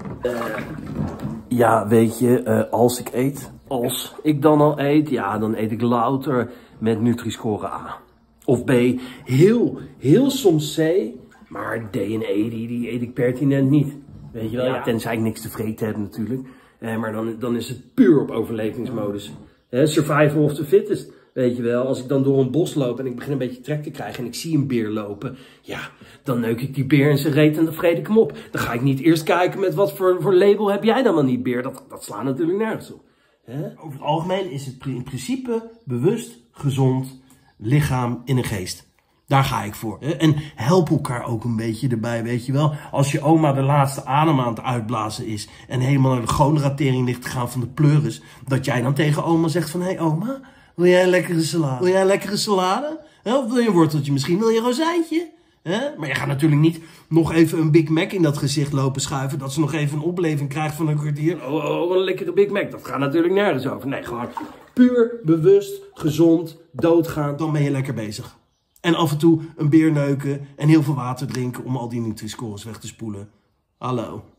Ja, weet je, als ik dan al eet, ja, dan eet ik louter met Nutri-Score A. Of B, heel soms C, maar D en E, die eet ik pertinent niet. Weet je wel, ja, tenzij ik niks te vreten heb natuurlijk. Maar dan is het puur op overlevingsmodus. Survival of the fittest, weet je wel. Als ik dan door een bos loop en ik begin een beetje trek te krijgen en ik zie een beer lopen, ja, dan neuk ik die beer in zijn reet en dan vreet ik hem op. Dan ga ik niet eerst kijken met wat voor label heb jij dan wel niet, beer. Dat slaat natuurlijk nergens op. Over het algemeen is het in principe bewust, gezond lichaam in een geest. Daar ga ik voor. En help elkaar ook een beetje erbij, weet je wel. Als je oma de laatste adem aan het uitblazen is en helemaal naar de goonratering ligt te gaan van de pleuris, dat jij dan tegen oma zegt van, hé oma, wil jij een lekkere salade? Wil jij een lekkere salade? Of wil je een worteltje? Misschien wil je een rozijntje? Maar je gaat natuurlijk niet nog even een Big Mac in dat gezicht lopen schuiven, dat ze nog even een opleving krijgt van een kwartier. Oh, een lekkere Big Mac. Dat gaat natuurlijk nergens over. Nee, gewoon puur, bewust, gezond, doodgaan. Dan ben je lekker bezig. En af en toe een beer neuken en heel veel water drinken om al die Nutri-Scores weg te spoelen. Hallo.